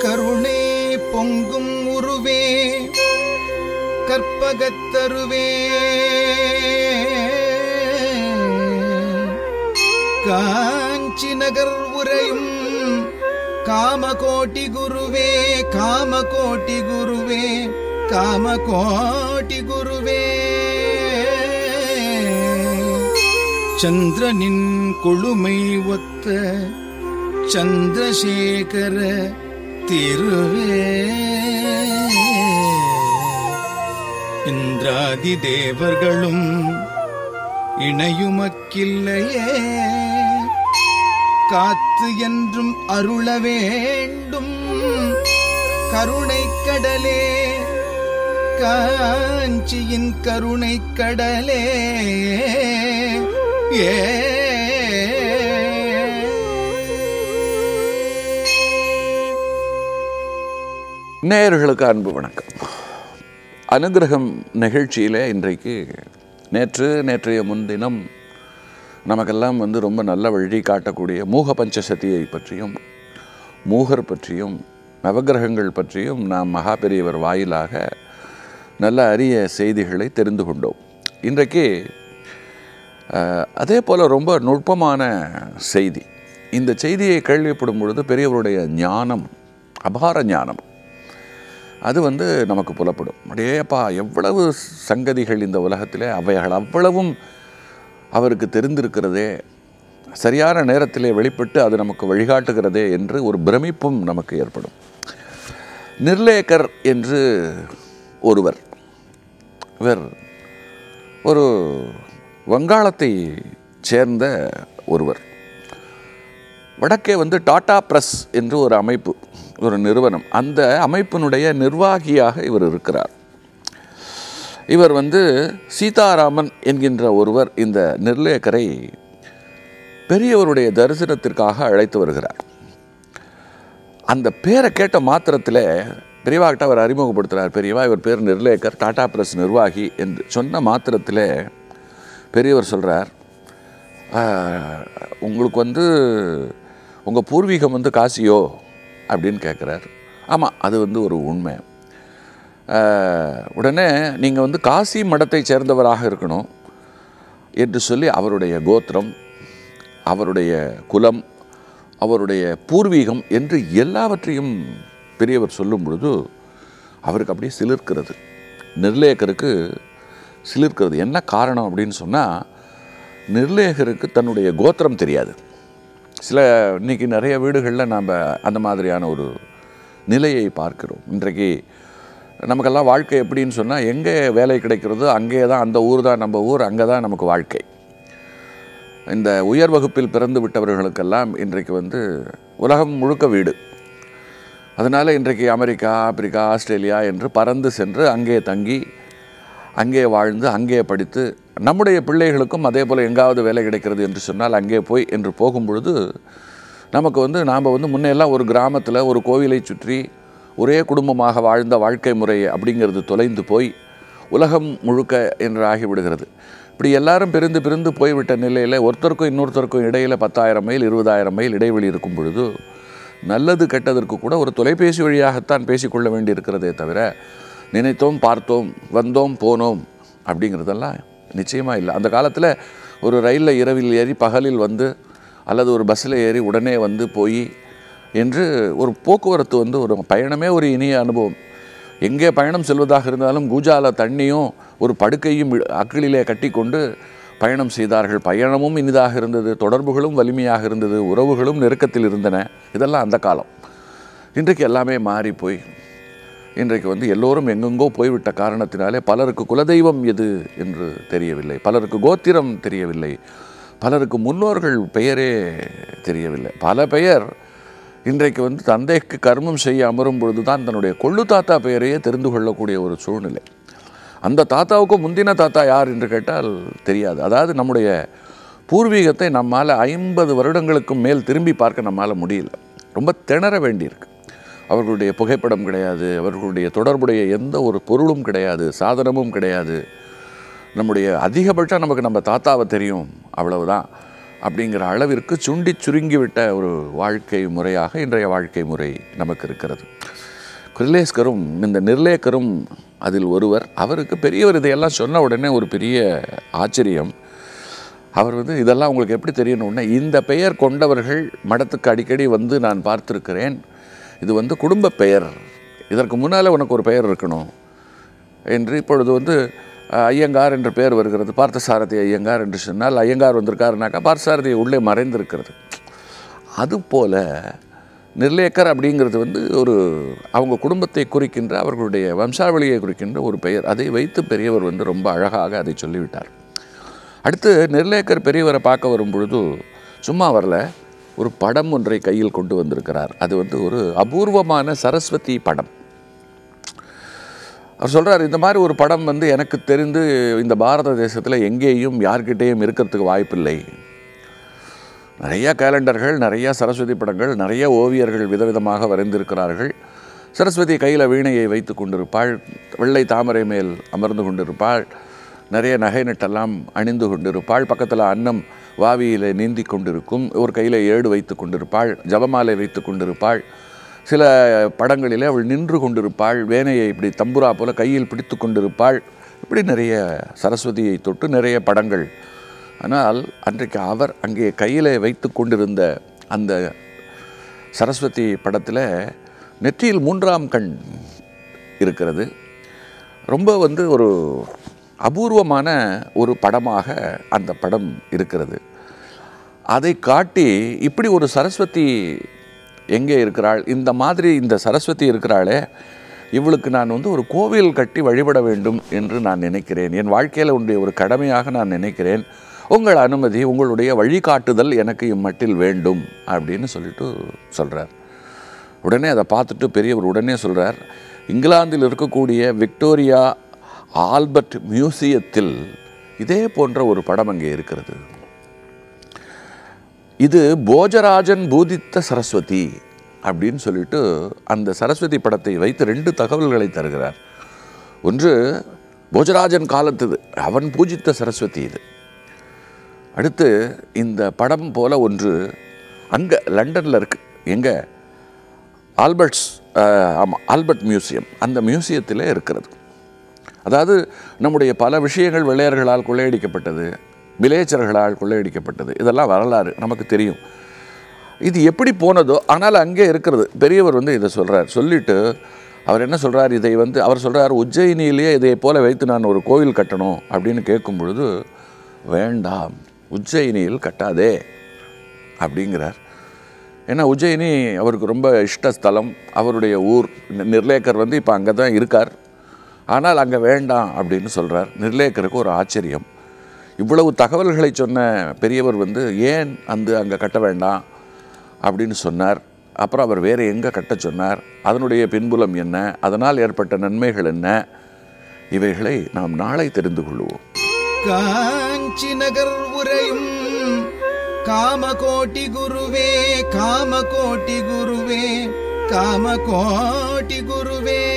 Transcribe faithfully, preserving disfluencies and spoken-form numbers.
கருணை பொங்கும் உருவே கற்பகத்தருவே காஞ்சி நகர் உரையும் காமகோட்டி குருவே காமகோட்டி குருவே காமகோட்டி குருவே சந்திரனின் கொழுமை ஒத்த சந்திரசேகர திருவே இந்திராதி தேவர்களும் இணையுமக்கில்லையே காத்து என்றும் அருள வேண்டும் கருணை கடலே காஞ்சியின் கருணை கடலே ஏ நேயர்களுக்கு அன்பு வணக்கம். அனுகிரகம் நிகழ்ச்சியில் இன்றைக்கு நேற்று நேற்றைய முன்தினம் நமக்கெல்லாம் வந்து ரொம்ப நல்ல வழி காட்டக்கூடிய மூக பஞ்சசதியை பற்றியும் மூகர் பற்றியும் நவகிரகங்கள் பற்றியும் நாம் மகா பெரியவர் வாயிலாக நல்ல அரிய செய்திகளை தெரிந்து கொண்டோம். இன்றைக்கு அதே போல் ரொம்ப நுட்பமான செய்தி. இந்த செய்தியை கேள்விப்படும் பொழுது பெரியவருடைய ஞானம், அபார ஞானம், அது வந்து நமக்கு புலப்படும். அப்படியேப்பா எவ்வளவு சங்கதிகள் இந்த உலகத்திலே, அவைகள் அவ்வளவும் அவருக்கு தெரிந்திருக்கிறதே, சரியான நேரத்திலே வெளிப்பட்டு அது நமக்கு வழிகாட்டுகிறதே என்று ஒரு பிரமிப்பும் நமக்கு ஏற்படும். நிர்லேகர் என்று ஒருவர், இவர் ஒரு வங்காளத்தை சேர்ந்த ஒருவர். வடக்கே வந்து டாடா பிரஸ் என்று ஒரு அமைப்பு, ஒரு நிறுவனம், அந்த அமைப்பினுடைய நிர்வாகியாக இவர் இருக்கிறார். இவர் வந்து சீதாராமன் என்கின்ற ஒருவர் இந்த நிர்லேகரை பெரியவருடைய தரிசனத்திற்காக அழைத்து வருகிறார். அந்த பேரை கேட்ட மாத்திரத்தில் பெரியவாகிட்ட அவர் அறிமுகப்படுத்துகிறார். பெரியவா, இவர் பேர் நிர்லேகர், டாடா பிரஸ் நிர்வாகி என்று சொன்ன மாத்திரத்தில் பெரியவர் சொல்கிறார், உங்களுக்கு வந்து உங்கள் பூர்வீகம் வந்து காசியோ அப்படின்னு கேட்குறார். ஆமாம், அது வந்து ஒரு உண்மை. உடனே நீங்கள் வந்து காசி மடத்தை சேர்ந்தவராக இருக்கணும் என்று சொல்லி அவருடைய கோத்திரம், அவருடைய குலம், அவருடைய பூர்வீகம் என்று எல்லாவற்றையும் பெரியவர் சொல்லும் பொழுது அவருக்கு அப்படியே சிலிர்க்கிறது. நிர்லேகருக்கு சிலிர்க்கிறது. என்ன காரணம் அப்படின்னு சொன்னால், நிர்லேகருக்கு தன்னுடைய கோத்திரம் தெரியாது. சில இன்றைக்கி நிறைய வீடுகளில் நாம் அந்த மாதிரியான ஒரு நிலையை பார்க்கிறோம். இன்றைக்கு நமக்கெல்லாம் வாழ்க்கை எப்படின்னு சொன்னால், எங்கே வேலை கிடைக்கிறதோ அங்கே தான், அந்த ஊர் தான் நம்ம ஊர், அங்கே தான் நமக்கு வாழ்க்கை. இந்த உயர் வகுப்பில் பிறந்து விட்டவர்களுக்கெல்லாம் இன்றைக்கு வந்து உலகம் முழுக்க வீடு. அதனால் இன்றைக்கு அமெரிக்கா, ஆப்பிரிக்கா, ஆஸ்திரேலியா என்று பறந்து சென்று அங்கே தங்கி அங்கே வாழ்ந்து அங்கே படித்து, நம்முடைய பிள்ளைகளுக்கும் அதே போல் எங்காவது வேலை கிடைக்கிறது என்று சொன்னால் அங்கே போய் என்று போகும் பொழுது நமக்கு வந்து நாம் வந்து முன்னெல்லாம் ஒரு கிராமத்தில் ஒரு கோவிலை சுற்றி ஒரே குடும்பமாக வாழ்ந்த வாழ்க்கை முறை அப்படிங்கிறது தொலைந்து போய் உலகம் முழுக்க என்று ஆகிவிடுகிறது. இப்படி எல்லாரும் பிரிந்து பிரிந்து போய்விட்ட நிலையில் ஒருத்தருக்கும் இன்னொருத்தருக்கும் இடையில் பத்தாயிரம் மைல் இருபதாயிரம் மைல் இடைவெளி இருக்கும் பொழுது நல்லது கெட்டதற்கு கூட ஒரு தொலைபேசி வழியாகத்தான் பேசிக்கொள்ள வேண்டி இருக்கிறதே தவிர, நினைத்தோம், பார்த்தோம், வந்தோம், போனோம் அப்படிங்கிறதெல்லாம் நிச்சயமாக இல்லை. அந்த காலத்தில் ஒரு ரயிலில் இரவில் ஏறி பகலில் வந்து, அல்லது ஒரு பஸ்ஸில் ஏறி உடனே வந்து போய் என்று ஒரு போக்குவரத்து வந்து ஒரு பயணமே ஒரு இனிய அனுபவம். எங்கே பயணம் செல்வதாக இருந்தாலும் கூஜால தண்ணியும் ஒரு படுக்கையும் அக்கிளிலே கட்டி கொண்டு பயணம் செய்தார்கள். பயணமும் இனிதாக இருந்தது, தொடர்புகளும் வலிமையாக இருந்தது, உறவுகளும் நெருக்கத்தில் இருந்தன. இதெல்லாம் அந்த காலம். இன்றைக்கு எல்லாமே மாறி போய் இன்றைக்கு வந்து எல்லோரும் எங்கெங்கோ போய்விட்ட காரணத்தினாலே பலருக்கு குலதெய்வம் எது என்று தெரியவில்லை, பலருக்கு கோத்திரம் தெரியவில்லை, பலருக்கு முன்னோர்கள் பெயரே தெரியவில்லை. பல பெயர் இன்றைக்கு வந்து தந்தைக்கு கர்மம் செய்ய அமரும் பொழுது தான் தன்னுடைய கொள்ளு தாத்தா பெயரையே தெரிந்து கொள்ளக்கூடிய ஒரு சூழ்நிலை. அந்த தாத்தாவுக்கு முந்தின தாத்தா யார் என்று கேட்டால் தெரியாது. அதாவது நம்முடைய பூர்வீகத்தை நம்மால் ஐம்பது வருடங்களுக்கு மேல் திரும்பி பார்க்க நம்மால் முடியல. ரொம்ப திணற வேண்டியிருக்கு. அவர்களுடைய புகைப்படம் கிடையாது, அவர்களுடைய தொடர்புடைய எந்த ஒரு பொருளும் கிடையாது, சாதனமும் கிடையாது. நம்முடைய அதிகபட்சம் நமக்கு நம்ம தாத்தாவை தெரியும், அவ்வளவுதான். அப்படிங்கிற அளவிற்கு சுண்டி சுருங்கிவிட்ட ஒரு வாழ்க்கை முறையாக இன்றைய வாழ்க்கை முறை நமக்கு இருக்கிறது. கிர்லேஸ்கரும் இந்த நிர்லேக்கரும் அதில் ஒருவர். அவருக்கு பெரியவர் இதையெல்லாம் சொன்ன உடனே ஒரு பெரிய ஆச்சரியம். அவர் வந்து இதெல்லாம் உங்களுக்கு எப்படி தெரியணும்னா, இந்த பெயர் கொண்டவர்கள் மடத்துக்கு அடிக்கடி வந்து நான் பார்த்துருக்கிறேன். இது வந்து குடும்ப பெயர், இதற்கு முன்னால் உனக்கு ஒரு பெயர் இருக்கணும் என்று. இப்பொழுது வந்து ஐயங்கார் என்ற பெயர் வருகிறது. பார்த்தசாரதி ஐயங்கார் என்று சொன்னால் ஐயங்கார் வந்திருக்காருனாக்கா பார்த்தசாரதி உள்ளே மறைந்திருக்கிறது. அதுபோல் நிர்லேக்கர் அப்படிங்கிறது வந்து ஒரு அவங்க குடும்பத்தை குறிக்கின்ற, அவர்களுடைய வம்சாவளியை குறிக்கின்ற ஒரு பெயர். அதை வைத்து பெரியவர் வந்து ரொம்ப அழகாக அதை சொல்லிவிட்டார். அடுத்து நிர்லேக்கர் பெரியவரை பார்க்க வரும் பொழுது சும்மா வரல, ஒரு படம் ஒன்றை கையில் கொண்டு வந்திருக்கிறார். அது வந்து ஒரு அபூர்வமான சரஸ்வதி படம். அவர் சொல்கிறார், இந்த மாதிரி ஒரு படம் வந்து எனக்கு தெரிந்து இந்த பாரத தேசத்தில் எங்கேயும் யார்கிட்டேயும் இருக்கிறதுக்கு வாய்ப்பில்லை. நிறைய கேலண்டர்கள், நிறைய சரஸ்வதி படங்கள், நிறைய ஓவியர்கள் விதவிதமாக வரைந்திருக்கிறார்கள். சரஸ்வதி கையில் வீணையை வைத்து கொண்டிருப்பாள், வெள்ளை தாமரை மேல் அமர்ந்து கொண்டிருப்பாள், நிறைய நகை நட்டெல்லாம் அணிந்து கொண்டிருப்பாள், பக்கத்தில் அன்னம் வாவியில் நீந்தி கொண்டிருக்கும், ஒரு கையில் ஏடு வைத்து கொண்டிருப்பாள், ஜபமாலை வைத்து கொண்டிருப்பாள். சில படங்களிலே அவள் நின்று கொண்டிருப்பாள், வேனையை இப்படி தம்புரா போல் கையில் பிடித்து கொண்டிருப்பாள். இப்படி நிறைய சரஸ்வதியை தொட்டு நிறைய படங்கள். ஆனால் அன்றைக்கு அவர் அங்கே கையில் வைத்து கொண்டிருந்த அந்த சரஸ்வதி படத்தில் நெற்றியில் மூன்றாம் கண் இருக்கிறது. ரொம்ப வந்து ஒரு அபூர்வமான ஒரு படமாக அந்த படம் இருக்கிறது. அதை காட்டி இப்படி ஒரு சரஸ்வதி எங்கே இருக்கிறாள், இந்த மாதிரி இந்த சரஸ்வதி இருக்கிறாளே, இவளுக்கு நான் வந்து ஒரு கோவில் கட்டி வழிபட வேண்டும் என்று நான் நினைக்கிறேன். என் வாழ்க்கையில் உடைய ஒரு கடமையாக நான் நினைக்கிறேன். உங்கள் அனுமதி, உங்களுடைய வழிகாட்டுதல் எனக்கு இம்மட்டில் வேண்டும் அப்படின்னு சொல்லிட்டு சொல்கிறார். உடனே அதை பார்த்துட்டு பெரியவர் உடனே சொல்கிறார், இங்கிலாந்தில் இருக்கக்கூடிய விக்டோரியா ஆல்பர்ட் மியூசியத்தில் இதே போன்ற ஒரு படம் அங்கே இருக்கிறது. இது போஜராஜன் பூதித்த சரஸ்வதி அப்படின்னு சொல்லிட்டு அந்த சரஸ்வதி படத்தை வைத்து ரெண்டு தகவல்களை தருகிறார். ஒன்று, போஜராஜன் காலத்துது, அவன் பூஜித்த சரஸ்வதி இது. அடுத்து, இந்த படம் போல ஒன்று அங்கே லண்டனில் இருக்குது. எங்கே? ஆல்பர்ட்ஸ் ஆமாம் ஆல்பர்ட் மியூசியம், அந்த மியூசியத்திலே இருக்கிறது. அதாவது நம்முடைய பல விஷயங்கள் வெள்ளையர்களால் கொள்ளையடிக்கப்பட்டது, விலேச்சர்களால் கொள்ளையடிக்கப்பட்டது, இதெல்லாம் வரலாறு நமக்கு தெரியும். இது எப்படி போனதோ ஆனால் அங்கே இருக்கிறது. பெரியவர் வந்து இதை சொல்கிறார். சொல்லிவிட்டு அவர் என்ன சொல்கிறார், இதை வந்து அவர் சொல்கிறார், உஜ்ஜயினியிலேயே இதை போல் வைத்து நான் ஒரு கோவில் கட்டணும் அப்படின்னு கேட்கும் பொழுது, வேண்டாம், உஜ்ஜயினியில் கட்டாதே அப்படிங்கிறார். ஏன்னா உஜ்ஜயினி அவருக்கு ரொம்ப இஷ்டஸ்தலம், அவருடைய ஊர். நிர்லேக்கர் வந்து இப்போ அங்கே தான் இருக்கார், ஆனால் அங்கே வேண்டாம் அப்படின்னு சொல்கிறார். நிர்லேக்கருக்கு ஒரு ஆச்சரியம். இவ்வளவு தகவல்களை சொன்ன பெரியவர் வந்து ஏன் அந்த அங்கே கட்ட வேண்டாம் அப்படின்னு சொன்னார். அப்புறம் அவர் வேறு எங்கே கட்ட சொன்னார், அதனுடைய பின்புலம் என்ன, அதனால் ஏற்பட்ட நன்மைகள் என்ன, இவைகளை நாம் நாளை தெரிந்து கொள்வோம். காஞ்சி நகர் உரையும் காமகோட்டி குருவே, காமகோட்டி குருவே, காமகோட்டி குருவே.